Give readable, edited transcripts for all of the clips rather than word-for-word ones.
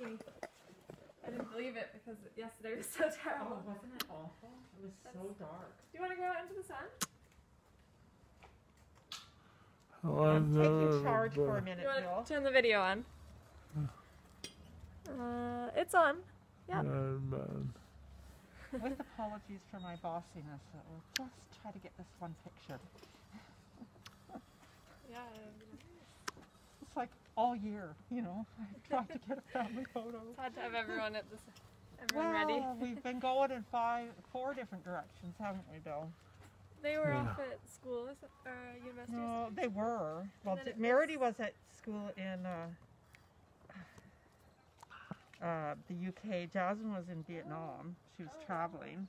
me. I didn't believe it because yesterday was so terrible. Oh, wasn't it awful? It was so dark. Do you want to go out into the sun? Taking charge for a minute, You want Bill. to turn the video on? It's on. Yeah. With apologies for my bossiness, we'll just try to get this one picture. Yeah. It's like all year, you know, I try to get a family photo. It's hard to have everyone ready. We've been going in 4 different directions, haven't we, Bill? They were off at school or university. No, they were. Well, then it Meredy was at school in the UK. Jasmine was in Vietnam. She was traveling.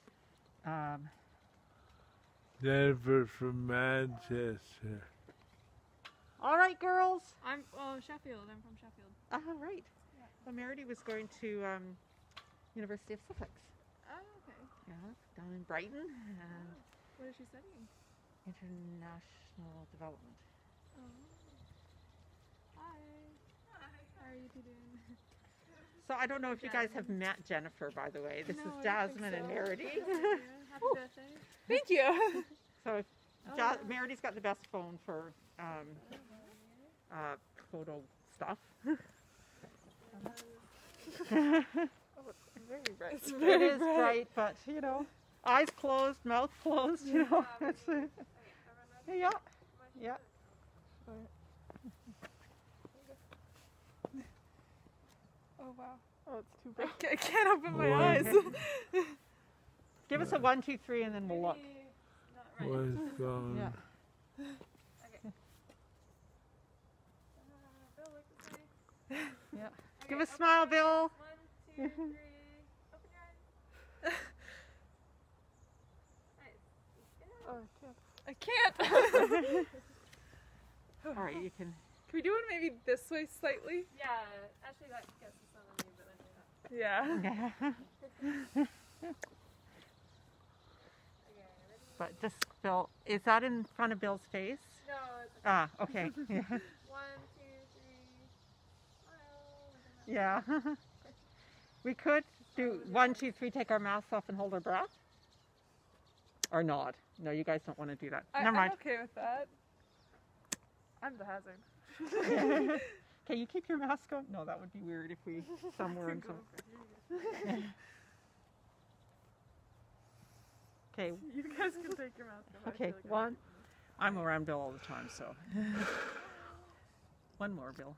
Jennifer from Manchester. All right, girls. I'm Sheffield. I'm from Sheffield. Right. Yeah. Well, Meredy was going to University of Sussex. Oh, okay. Yeah, down in Brighton. And What is she studying? international development. Oh. Hi. How are you two doing? So I don't know if you guys have met Jennifer, by the way. This No, is I don't Jasmine think and so. Meredy. Happy birthday. Thank you. So Oh. Meredy's got the best phone for photo stuff. Very bright. It's It is bright, but you know, eyes closed, mouth closed. You know, it's, yeah, yeah. Oh wow. Oh, it's too bright. I can't open my eyes. Give us a 1, 2, 3, and then we'll look. What's going Yeah. Okay. Bill, look this way. Yeah. Okay, Give a open smile, your Bill. eyes. 1, 2, 3. Open your eyes. Nice. Oh, I can't. All right, you can. Can we do it maybe this way slightly? Yeah, actually that gets the sun on you, but then Yeah. okay, ready? But just Bill, is that in front of Bill's face? No, it's okay. Okay. Yeah. 1, 2, 3. Smile. Yeah. We could do 1, 2, 3, take our masks off and hold our breath. Or nod. No, you guys don't want to do that. Never I'm mind. okay with that. I'm the hazard. Can you keep your mask on? No, that would be weird if we somewhere in some. Okay. You guys can take your mask off. I Okay. feel like One. I'm around Bill all the time, so. One more, Bill.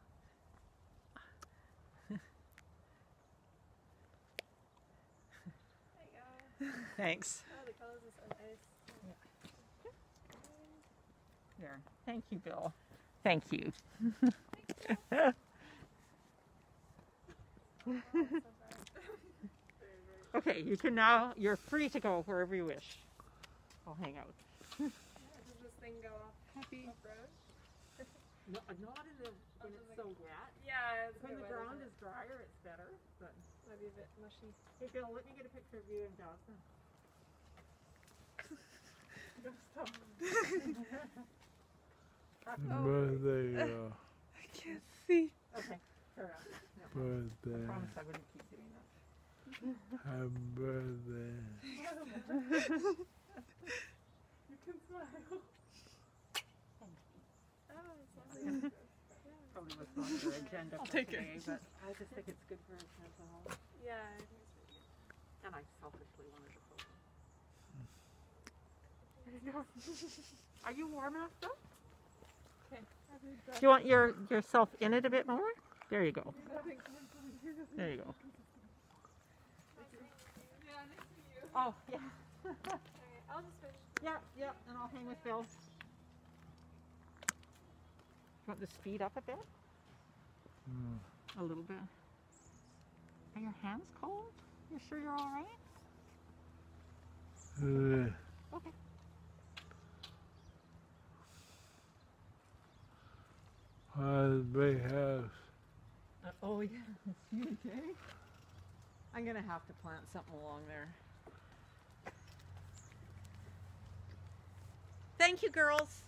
There you go. Thanks. Oh, the colors are so nice. There. Thank you, Bill. Thank you. Okay, you can now, you're free to go wherever you wish. I'll hang out. Does this thing go off Happy. road? No, not when it's so wet. Yeah, it's When a the bit wet, ground isn't is drier, it's better. But it? Might be a bit mushy. hey, Bill, let me get a picture of you and Jocelyn. Birthday, I can't see. Okay, fair enough. I birthday, promise I wouldn't keep doing that. happy birthday. You can smile. Oh, it's lovely. Probably was not your agenda I'll for take it. today, but I just think it's good for his mental health. Yeah, I think it's really good. And I selfishly wanted to photo. Are you warm enough though? Okay. Do you want yourself in it a bit more? There you go. There you go. Oh, yeah. Okay, I'll just finish. Yeah, yeah, and I'll hang with Bill. Want to speed up a bit? A little bit. Are your hands cold? You sure you're all right? Okay. Big house. Oh yeah, it's huge, eh? I'm gonna have to plant something along there. Thank you, girls.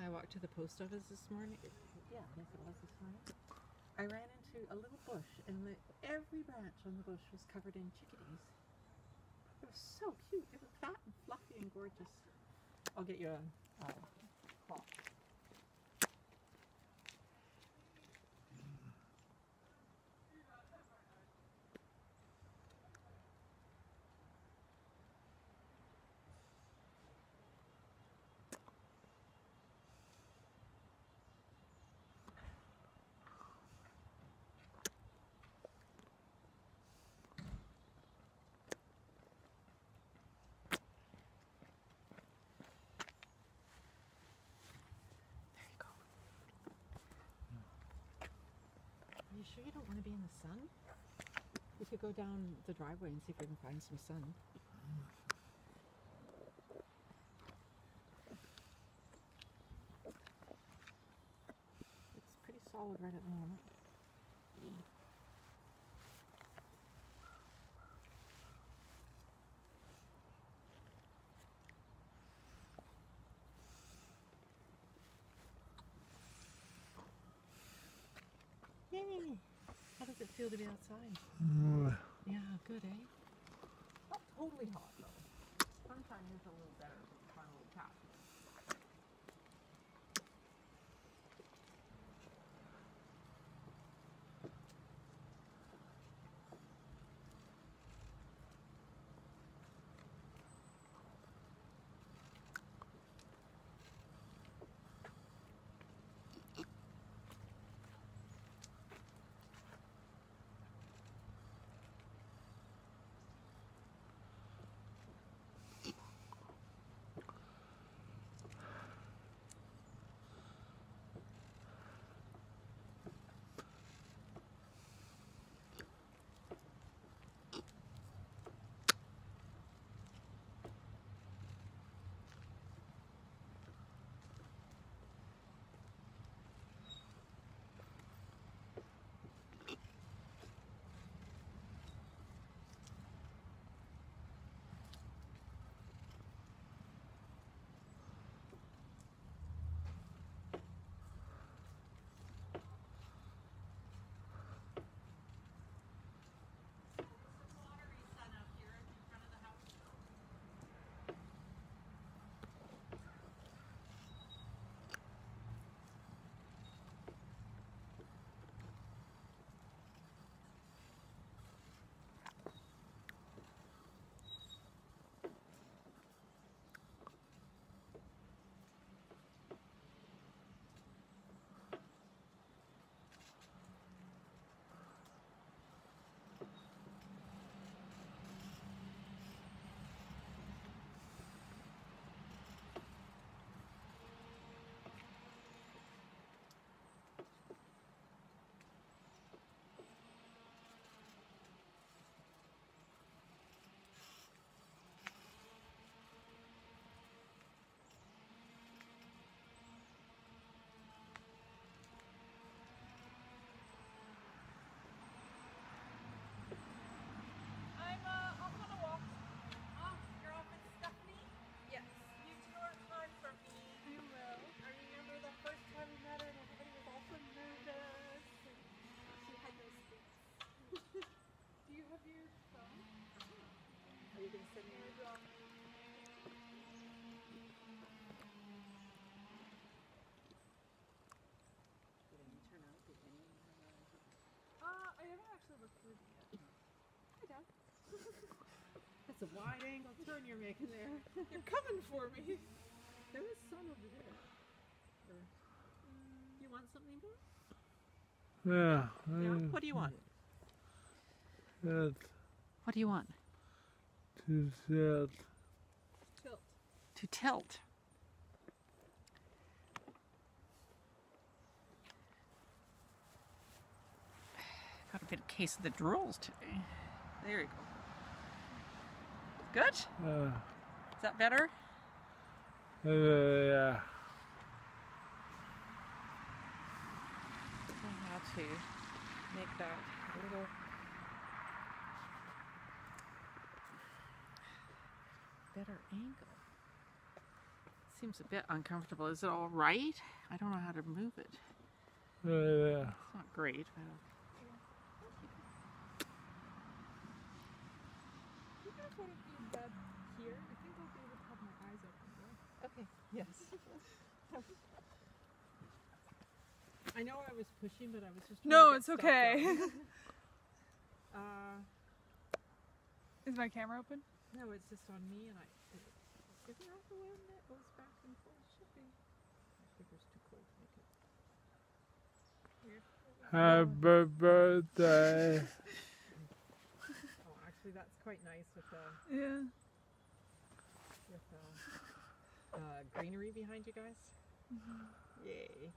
I walked to the post office this morning. Yeah, yes, it was this morning. I ran into a little bush, and every branch on the bush was covered in chickadees. It was so cute. It was fat and fluffy and gorgeous. I'll get you a cloth. Are you sure you don't want to be in the sun? We could go down the driveway and see if we can find some sun. It's pretty solid right at the moment. Yay! How does it feel to be outside? Yeah, good, eh? Not totally hot, though. Sunshine is a little better than the final cap. I haven't actually looked through them yet. Hi, Dad. That's a wide angle turn you're making there. You're coming for me. There is sun over there. You want something, Bill? Yeah. Yeah? What do you want? That What do you want? to set. Tilt. To tilt. Got a bit of case of the drools today. There you go. Good? Is that better? Yeah. I have to make that a little better angle. seems a bit uncomfortable. Is it all right? I don't know how to move it. Yeah. It's not great. But You can put it in bed here. I think I'll be able to have my eyes open more. okay. Yes. I know I was pushing, but I was just. No, trying it's to get okay. stuff done. Is my camera open? No, it's just on me, and if you have the wind that goes back and forth, should be. I think it's too cold to make it. Happy birthday. Oh, actually, that's quite nice with the Yeah. greenery behind you guys. Yay!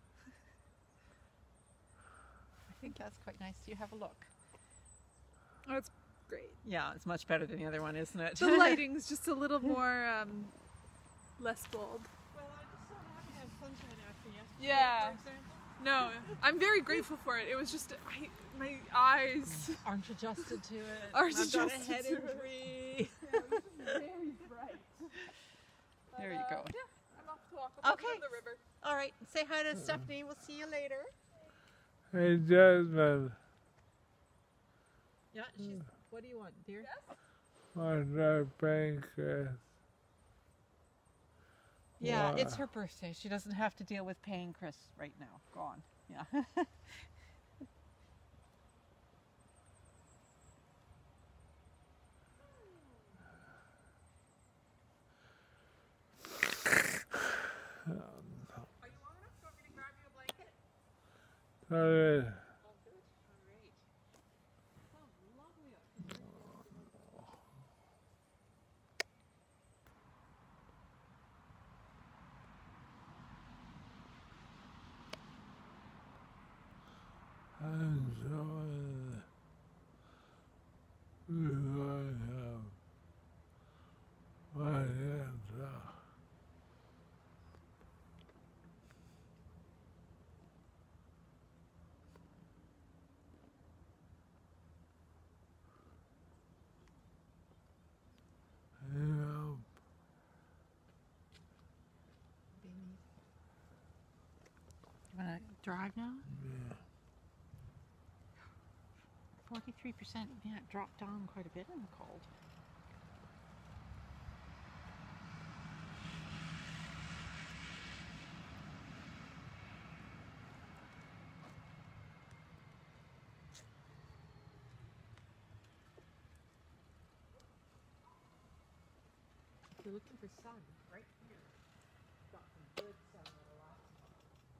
I think that's quite nice. Do you have a look? Oh, it's great. Yeah, it's much better than the other one, isn't it? The lighting's just a little more less bold. Well, I just so happy to have sunshine after yesterday. Yeah. For example. No, I'm very grateful for it. It was just my eyes. Aren't adjusted to it. Aren't I've got a adjusted head to it. injury. Very bright. There you go. Yeah, I'm off to walk up Okay. the river. All right. Say hi to Stephanie. We'll see you later. Hey, Jasmine. Yeah. She's. What do you want, dear? Yes. What's our pancreas? Yeah, Wow. it's her birthday. She doesn't have to deal with paying Chris right now. Go on. Yeah. Are you warm enough? Do you want me to grab you a blanket? Sorry. Oh, good. All right. Sounds lovely up here. Enjoy my hands up. Yeah. You want to drive now? Yeah. 43%. Yeah, it dropped down quite a bit in the cold. If you're looking for sun, right here. Got some good sun in the last month.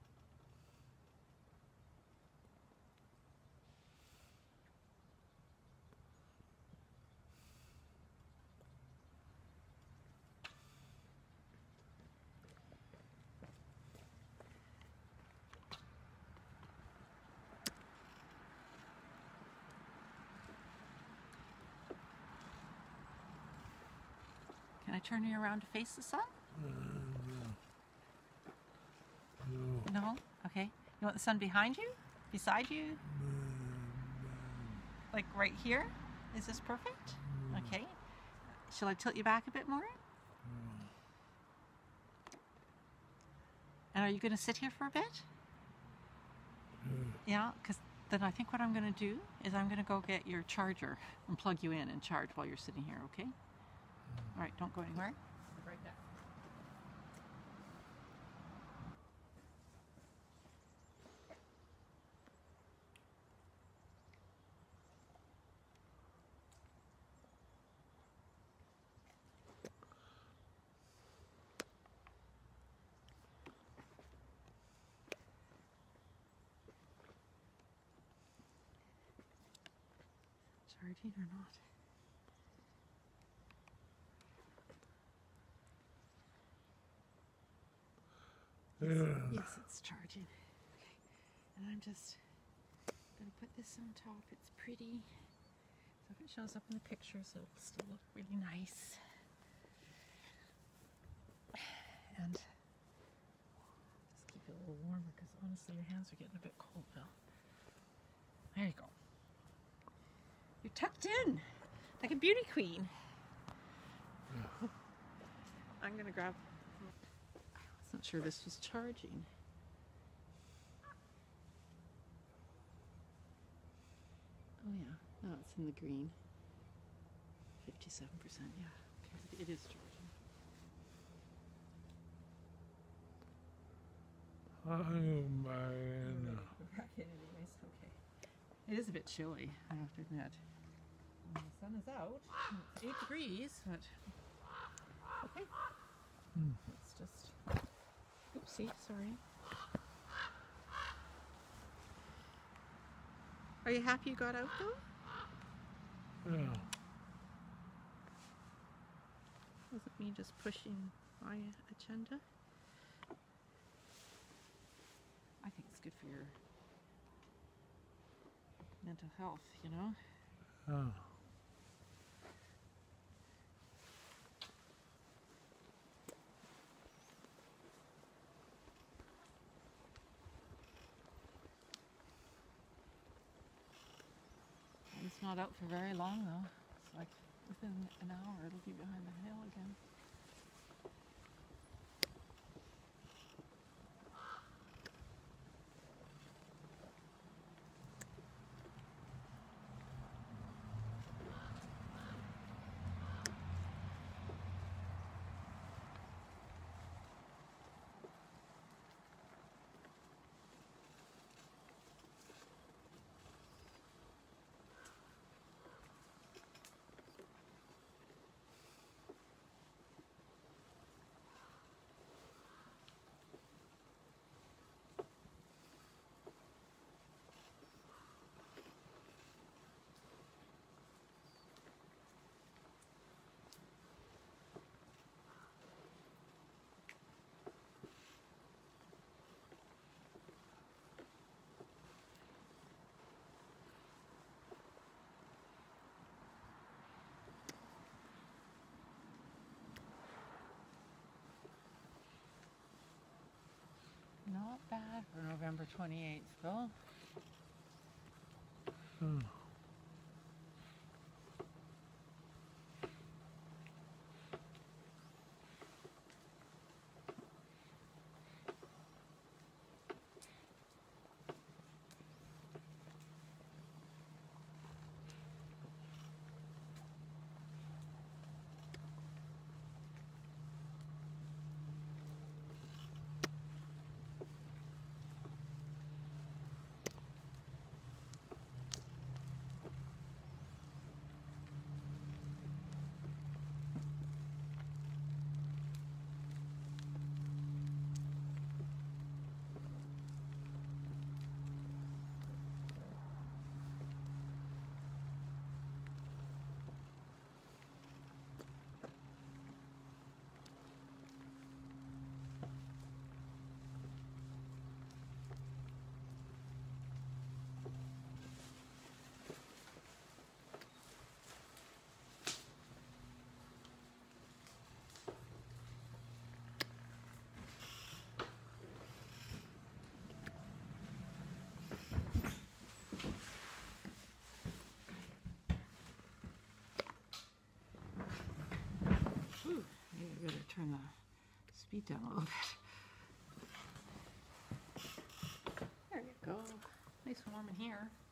Can I turn you around to face the sun? No. No? Okay. You want the sun behind you? Beside you? Like right here? Is this perfect? Okay. Shall I tilt you back a bit more? And are you going to sit here for a bit? Yeah, because then I think what I'm going to do is I'm going to go get your charger and plug you in and charge while you're sitting here, okay? All right, don't go anywhere. I'll be right back. Charging or not? Yes, it's charging. Okay. And I'm just going to put this on top. It's pretty. So if it shows up in the pictures, it'll still look really nice. And just keep it a little warmer because honestly your hands are getting a bit cold now. There you go. You're tucked in like a beauty queen. I'm going to grab... Not sure this was charging. Oh yeah, no, it's in the green. 57%, yeah. Okay, it is charging. I'm back in. We're back in anyways, okay. It is a bit chilly, I have to admit. And the sun is out. It's 8 degrees, but okay. Let's just. Oopsie, sorry. Are you happy you got out though? Yeah. Wasn't me just pushing my agenda? I think it's good for your mental health, you know? Yeah. It's not out for very long though. It's like within an hour it'll be behind the hill again. Not bad for November 28th, Phil. Maybe I better turn the speed down a little bit. There you go. Nice and warm in here.